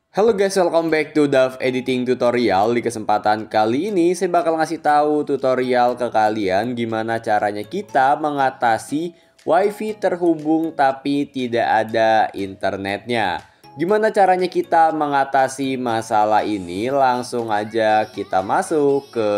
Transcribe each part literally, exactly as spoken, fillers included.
Halo guys, welcome back to Dav Editing Tutorial. Di kesempatan kali ini saya bakal ngasih tahu tutorial ke kalian gimana caranya kita mengatasi WiFi terhubung tapi tidak ada internetnya. Gimana caranya kita mengatasi masalah ini? Langsung aja kita masuk ke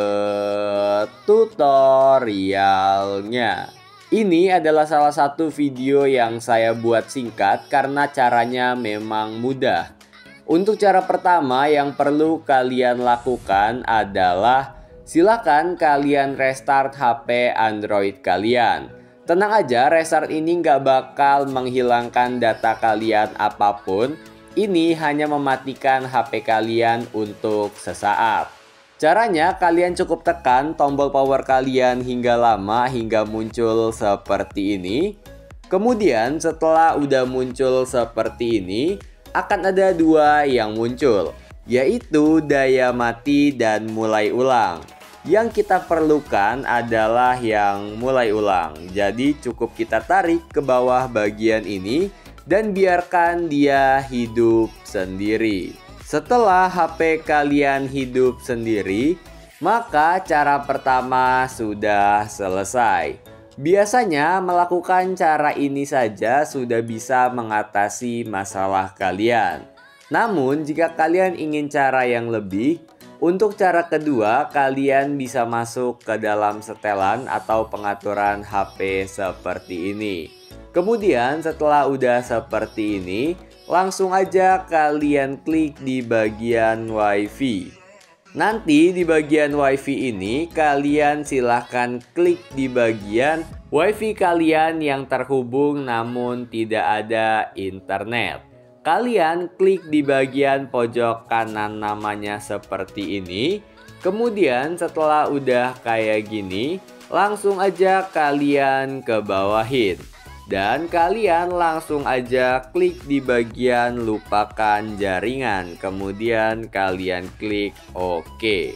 tutorialnya. Ini adalah salah satu video yang saya buat singkat karena caranya memang mudah. Untuk cara pertama yang perlu kalian lakukan adalah silakan kalian restart H P Android kalian. Tenang aja, restart ini nggak bakal menghilangkan data kalian apapun. Ini hanya mematikan H P kalian untuk sesaat. Caranya kalian cukup tekan tombol power kalian hingga lama hingga muncul seperti ini. Kemudian setelah udah muncul seperti ini, akan ada dua yang muncul, yaitu daya mati dan mulai ulang. Yang kita perlukan adalah yang mulai ulang. Jadi cukup kita tarik ke bawah bagian ini dan biarkan dia hidup sendiri. Setelah H P kalian hidup sendiri, maka cara pertama sudah selesai. Biasanya melakukan cara ini saja sudah bisa mengatasi masalah kalian. Namun jika kalian ingin cara yang lebih, untuk cara kedua kalian bisa masuk ke dalam setelan atau pengaturan H P seperti ini. Kemudian setelah udah seperti ini, langsung aja kalian klik di bagian WiFi. Nanti di bagian WiFi ini kalian silahkan klik di bagian WiFi kalian yang terhubung namun tidak ada internet. Kalian klik di bagian pojok kanan namanya seperti ini. Kemudian setelah udah kayak gini, langsung aja kalian ke bawahin. Dan kalian langsung aja klik di bagian lupakan jaringan. Kemudian kalian klik OK.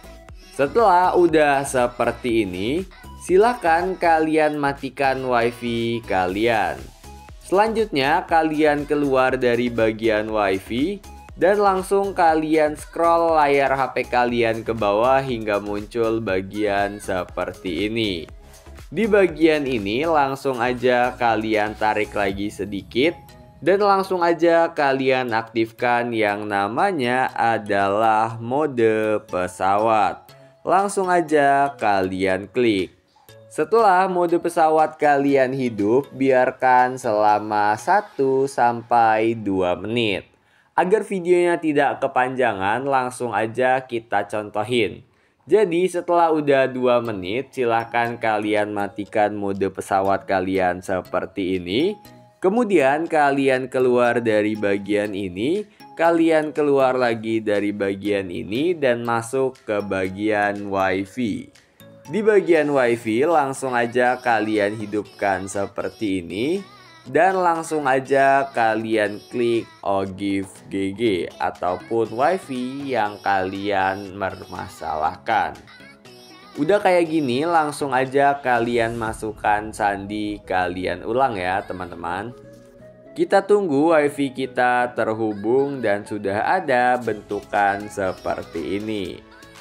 Setelah udah seperti ini, silakan kalian matikan WiFi kalian. Selanjutnya kalian keluar dari bagian WiFi dan langsung kalian scroll layar H P kalian ke bawah hingga muncul bagian seperti ini. Di bagian ini langsung aja kalian tarik lagi sedikit dan langsung aja kalian aktifkan yang namanya adalah mode pesawat. Langsung aja kalian klik. Setelah mode pesawat kalian hidup, biarkan selama satu sampai dua menit. Agar videonya tidak kepanjangan, langsung aja kita contohin. Jadi setelah udah dua menit, silahkan kalian matikan mode pesawat kalian seperti ini. Kemudian kalian keluar dari bagian ini, kalian keluar lagi dari bagian ini dan masuk ke bagian WiFi. Di bagian WiFi langsung aja kalian hidupkan seperti ini. Dan langsung aja kalian klik Ogive G G ataupun WiFi yang kalian permasalahkan. Udah kayak gini, langsung aja kalian masukkan sandi kalian ulang ya teman-teman. Kita tunggu WiFi kita terhubung dan sudah ada bentukan seperti ini.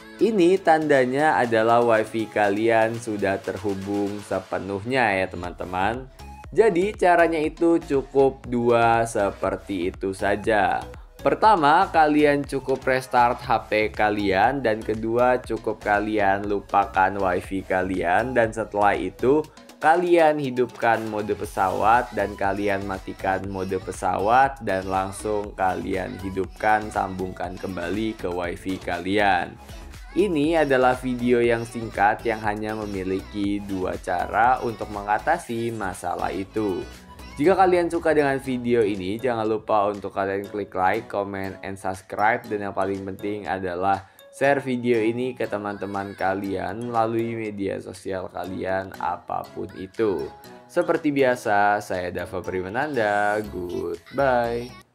Ini tandanya adalah WiFi kalian sudah terhubung sepenuhnya ya teman-teman. Jadi caranya itu cukup dua seperti itu saja. Pertama, kalian cukup restart H P kalian dan kedua cukup kalian lupakan WiFi kalian dan setelah itu kalian hidupkan mode pesawat dan kalian matikan mode pesawat dan langsung kalian hidupkan sambungkan kembali ke WiFi kalian. Ini adalah video yang singkat yang hanya memiliki dua cara untuk mengatasi masalah itu. Jika kalian suka dengan video ini, jangan lupa untuk kalian klik like, comment, and subscribe. Dan yang paling penting adalah share video ini ke teman-teman kalian melalui media sosial kalian apapun itu. Seperti biasa, saya Dava Primananda. Goodbye.